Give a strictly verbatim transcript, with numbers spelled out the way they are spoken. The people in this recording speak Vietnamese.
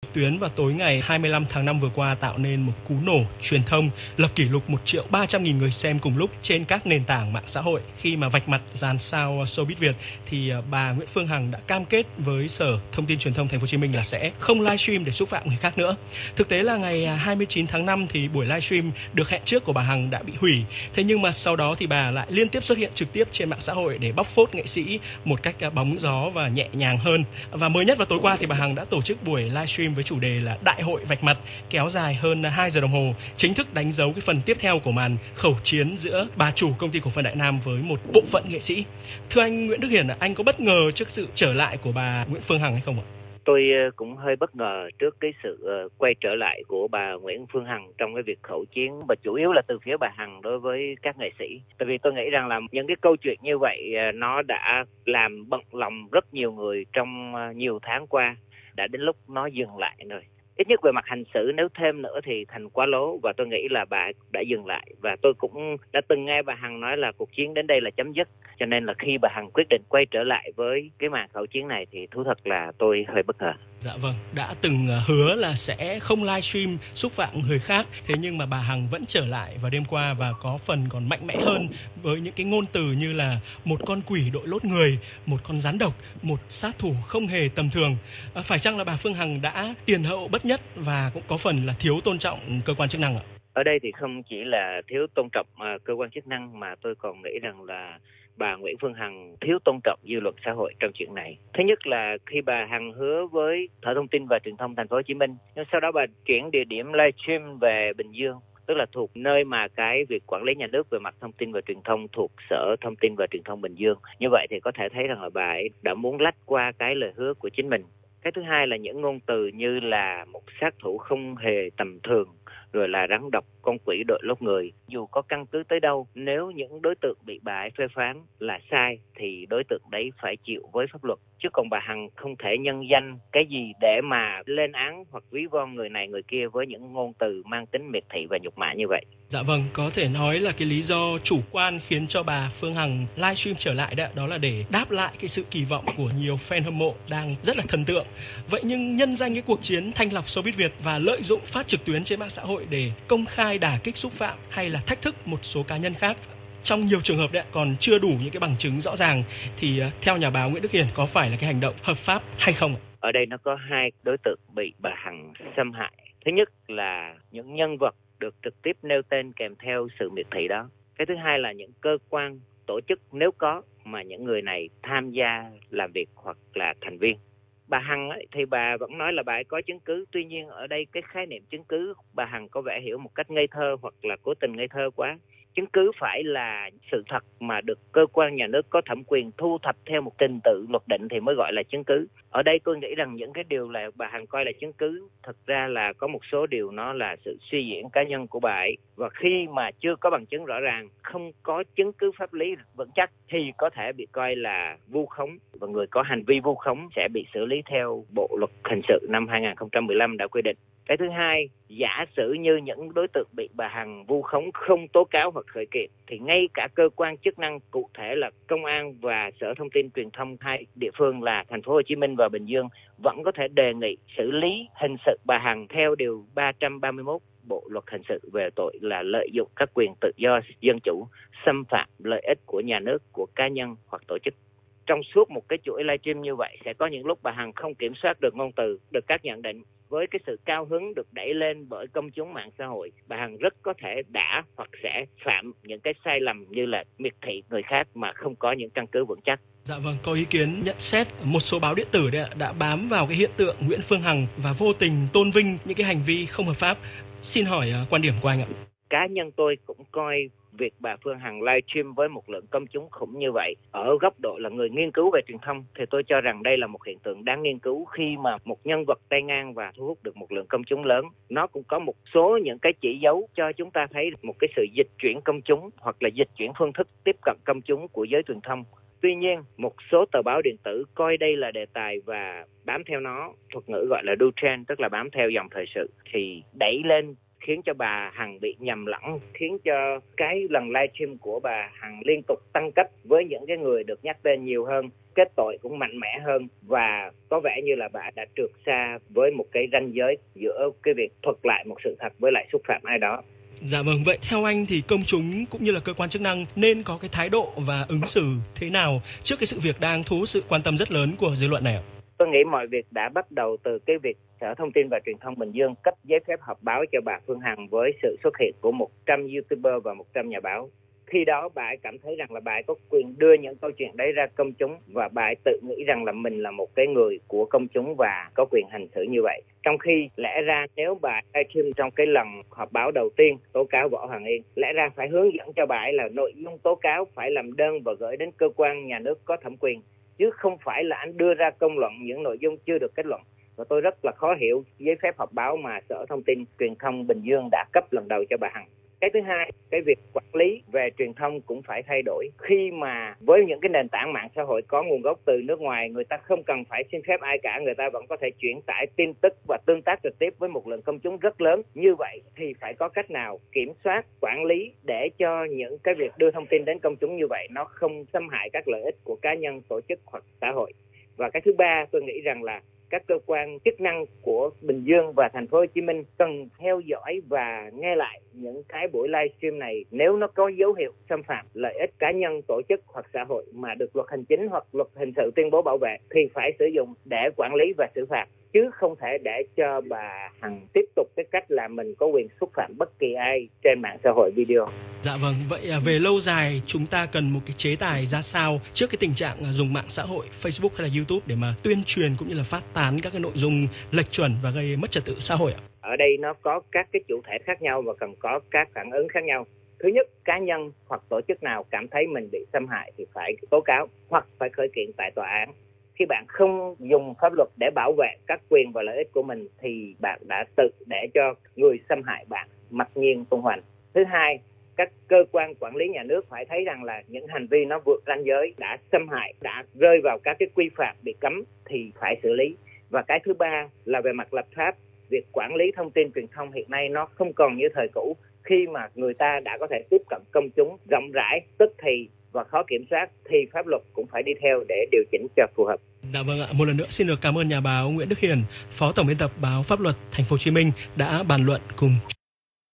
Tuyến vào tối ngày hai mươi lăm tháng năm vừa qua tạo nên một cú nổ truyền thông, lập kỷ lục một triệu ba trăm nghìn người xem cùng lúc trên các nền tảng mạng xã hội. Khi mà vạch mặt dàn sao showbiz Việt thì bà Nguyễn Phương Hằng đã cam kết với Sở Thông tin Truyền thông Thành phố Hồ Chí Minh là sẽ không livestream để xúc phạm người khác nữa. Thực tế là ngày hai mươi chín tháng năm thì buổi livestream được hẹn trước của bà Hằng đã bị hủy. Thế nhưng mà sau đó thì bà lại liên tiếp xuất hiện trực tiếp trên mạng xã hội để bóc phốt nghệ sĩ một cách bóng gió và nhẹ nhàng hơn. Và mới nhất vào tối qua thì bà Hằng đã tổ chức buổi livestream với chủ đề là Đại hội vạch mặt, kéo dài hơn hai giờ đồng hồ, chính thức đánh dấu cái phần tiếp theo của màn khẩu chiến giữa bà chủ công ty cổ phần Đại Nam với một bộ phận nghệ sĩ. Thưa anh Nguyễn Đức Hiển, anh có bất ngờ trước sự trở lại của bà Nguyễn Phương Hằng hay không ạ? Tôi cũng hơi bất ngờ trước cái sự quay trở lại của bà Nguyễn Phương Hằng trong cái việc khẩu chiến, và chủ yếu là từ phía bà Hằng đối với các nghệ sĩ. Tại vì tôi nghĩ rằng là những cái câu chuyện như vậy nó đã làm bận lòng rất nhiều người trong nhiều tháng qua. Đã đến lúc nó dừng lại rồi. Ít nhất về mặt hành xử, nếu thêm nữa thì thành quá lố, và tôi nghĩ là bà đã dừng lại. Và tôi cũng đã từng nghe bà Hằng nói là cuộc chiến đến đây là chấm dứt. Cho nên là khi bà Hằng quyết định quay trở lại với cái màn khẩu chiến này thì thú thật là tôi hơi bất ngờ. Dạ vâng, đã từng hứa là sẽ không livestream xúc phạm người khác, thế nhưng mà bà Hằng vẫn trở lại vào đêm qua và có phần còn mạnh mẽ hơn với những cái ngôn từ như là một con quỷ đội lốt người, một con rắn độc, một sát thủ không hề tầm thường. À, phải chăng là bà Phương Hằng đã tiền hậu bất nhất và cũng có phần là thiếu tôn trọng cơ quan chức năng ạ? Ở đây thì không chỉ là thiếu tôn trọng uh, cơ quan chức năng, mà tôi còn nghĩ rằng là bà Nguyễn Phương Hằng thiếu tôn trọng dư luận xã hội trong chuyện này. Thứ nhất là khi bà Hằng hứa với Sở Thông tin và Truyền thông Thành phố Hồ Chí Minh, nhưng sau đó bà chuyển địa điểm livestream về Bình Dương, tức là thuộc nơi mà cái việc quản lý nhà nước về mặt thông tin và truyền thông thuộc Sở Thông tin và Truyền thông Bình Dương. Như vậy thì có thể thấy rằng là bà ấy đã muốn lách qua cái lời hứa của chính mình. Cái thứ hai là những ngôn từ như là một sát thủ không hề tầm thường, rồi là rắn độc, con quỷ đội lốt người. Dù có căn cứ tới đâu, nếu những đối tượng bị bà ấy phê phán là sai thì đối tượng đấy phải chịu với pháp luật. Chứ còn bà Hằng không thể nhân danh cái gì để mà lên án hoặc ví von người này người kia với những ngôn từ mang tính miệt thị và nhục mạ như vậy. Dạ vâng, có thể nói là cái lý do chủ quan khiến cho bà Phương Hằng livestream trở lại đó, đó là để đáp lại cái sự kỳ vọng của nhiều fan hâm mộ đang rất là thần tượng. Vậy nhưng nhân danh cái cuộc chiến thanh lọc showbiz Việt và lợi dụng phát trực tuyến trên mạng xã hội để công khai đả kích xúc phạm hay là thách thức một số cá nhân khác, trong nhiều trường hợp đấy còn chưa đủ những cái bằng chứng rõ ràng, thì theo nhà báo Nguyễn Đức Hiển có phải là cái hành động hợp pháp hay không? Ở đây nó có hai đối tượng bị bà Hằng xâm hại. Thứ nhất là những nhân vật được trực tiếp nêu tên kèm theo sự miệt thị đó. Cái thứ hai là những cơ quan, tổ chức nếu có mà những người này tham gia làm việc hoặc là thành viên. Bà Hằng ấy, thì bà vẫn nói là bà ấy có chứng cứ. Tuy nhiên ở đây cái khái niệm chứng cứ bà Hằng có vẻ hiểu một cách ngây thơ hoặc là cố tình ngây thơ quá. Chứng cứ phải là sự thật mà được cơ quan nhà nước có thẩm quyền thu thập theo một trình tự luật định thì mới gọi là chứng cứ. Ở đây tôi nghĩ rằng những cái điều là bà Hằng coi là chứng cứ, thật ra là có một số điều nó là sự suy diễn cá nhân của bà ấy. Và khi mà chưa có bằng chứng rõ ràng, không có chứng cứ pháp lý vững chắc thì có thể bị coi là vu khống. Và người có hành vi vu khống sẽ bị xử lý theo Bộ Luật Hình sự năm hai không một lăm đã quy định. Cái thứ hai, giả sử như những đối tượng bị bà Hằng vu khống không tố cáo hoặc khởi kiện thì ngay cả cơ quan chức năng cụ thể là Công an và Sở Thông tin Truyền thông hai địa phương là Thành phố Hồ Chí Minh và Bình Dương vẫn có thể đề nghị xử lý hình sự bà Hằng theo điều ba trăm ba mươi mốt Bộ Luật Hình sự về tội là lợi dụng các quyền tự do dân chủ, xâm phạm lợi ích của nhà nước, của cá nhân hoặc tổ chức. Trong suốt một cái chuỗi livestream như vậy sẽ có những lúc bà Hằng không kiểm soát được ngôn từ, được các nhận định. Với cái sự cao hứng được đẩy lên bởi công chúng mạng xã hội, bà Hằng rất có thể đã hoặc sẽ phạm những cái sai lầm như là miệt thị người khác mà không có những căn cứ vững chắc. Dạ vâng, có ý kiến nhận xét một số báo điện tử đã, đã bám vào cái hiện tượng Nguyễn Phương Hằng và vô tình tôn vinh những cái hành vi không hợp pháp. Xin hỏi uh, quan điểm của anh ạ. Cá nhân tôi cũng coi việc bà Phương Hằng livestream với một lượng công chúng khủng như vậy, ở góc độ là người nghiên cứu về truyền thông, thì tôi cho rằng đây là một hiện tượng đáng nghiên cứu khi mà một nhân vật tay ngang và thu hút được một lượng công chúng lớn. Nó cũng có một số những cái chỉ dấu cho chúng ta thấy một cái sự dịch chuyển công chúng hoặc là dịch chuyển phương thức tiếp cận công chúng của giới truyền thông. Tuy nhiên, một số tờ báo điện tử coi đây là đề tài và bám theo nó, thuật ngữ gọi là đu trend, tức là bám theo dòng thời sự, thì đẩy lên khiến cho bà Hằng bị nhầm lẫn, khiến cho cái lần livestream của bà Hằng liên tục tăng cấp với những cái người được nhắc tên nhiều hơn, kết tội cũng mạnh mẽ hơn, và có vẻ như là bà đã trượt xa với một cái ranh giới giữa cái việc thuật lại một sự thật với lại xúc phạm ai đó. Dạ vâng, vậy theo anh thì công chúng cũng như là cơ quan chức năng nên có cái thái độ và ứng xử thế nào trước cái sự việc đang thu hút sự quan tâm rất lớn của dư luận này ạ? Tôi nghĩ mọi việc đã bắt đầu từ cái việc Sở Thông tin và Truyền thông Bình Dương cấp giấy phép họp báo cho bà Phương Hằng với sự xuất hiện của một trăm YouTuber và một trăm nhà báo. Khi đó bà ấy cảm thấy rằng là bà ấy có quyền đưa những câu chuyện đấy ra công chúng, và bà ấy tự nghĩ rằng là mình là một cái người của công chúng và có quyền hành xử như vậy. Trong khi lẽ ra nếu bà ấy livestream trong cái lần họp báo đầu tiên tố cáo Võ Hoàng Yên, lẽ ra phải hướng dẫn cho bà ấy là nội dung tố cáo phải làm đơn và gửi đến cơ quan nhà nước có thẩm quyền, chứ không phải là anh đưa ra công luận những nội dung chưa được kết luận. Và tôi rất là khó hiểu giấy phép họp báo mà Sở Thông tin Truyền thông Bình Dương đã cấp lần đầu cho bà Hằng. Cái thứ hai, cái việc quản lý về truyền thông cũng phải thay đổi. Khi mà với những cái nền tảng mạng xã hội có nguồn gốc từ nước ngoài, người ta không cần phải xin phép ai cả, người ta vẫn có thể chuyển tải tin tức và tương tác trực tiếp với một lượng công chúng rất lớn. Như vậy thì phải có cách nào kiểm soát, quản lý để cho những cái việc đưa thông tin đến công chúng như vậy nó không xâm hại các lợi ích của cá nhân, tổ chức hoặc xã hội. Và cái thứ ba, tôi nghĩ rằng là các cơ quan chức năng của Bình Dương và Thành phố Hồ Chí Minh cần theo dõi và nghe lại những cái buổi livestream này. Nếu nó có dấu hiệu xâm phạm lợi ích cá nhân, tổ chức hoặc xã hội mà được luật hành chính hoặc luật hình sự tuyên bố bảo vệ thì phải sử dụng để quản lý và xử phạt, chứ không thể để cho bà Hằng tiếp tục cái cách là mình có quyền xúc phạm bất kỳ ai trên mạng xã hội video. Dạ vâng, vậy về lâu dài chúng ta cần một cái chế tài ra sao trước cái tình trạng dùng mạng xã hội Facebook hay là YouTube để mà tuyên truyền cũng như là phát tán các cái nội dung lệch chuẩn và gây mất trật tự xã hội ạ? Ở đây nó có các cái chủ thể khác nhau và cần có các phản ứng khác nhau. Thứ nhất, cá nhân hoặc tổ chức nào cảm thấy mình bị xâm hại thì phải tố cáo hoặc phải khởi kiện tại tòa án. Khi bạn không dùng pháp luật để bảo vệ các quyền và lợi ích của mình thì bạn đã tự để cho người xâm hại bạn mặc nhiên tung hoành. Thứ hai, các cơ quan quản lý nhà nước phải thấy rằng là những hành vi nó vượt ranh giới, đã xâm hại, đã rơi vào các cái quy phạm bị cấm thì phải xử lý. Và cái thứ ba là về mặt lập pháp, việc quản lý thông tin truyền thông hiện nay nó không còn như thời cũ, khi mà người ta đã có thể tiếp cận công chúng rộng rãi, tức thì và khó kiểm soát thì pháp luật cũng phải đi theo để điều chỉnh cho phù hợp. Dạ vâng ạ, một lần nữa xin được cảm ơn nhà báo Nguyễn Đức Hiền, Phó Tổng biên tập báo Pháp luật Thành phố Hồ Chí Minh đã bàn luận cùng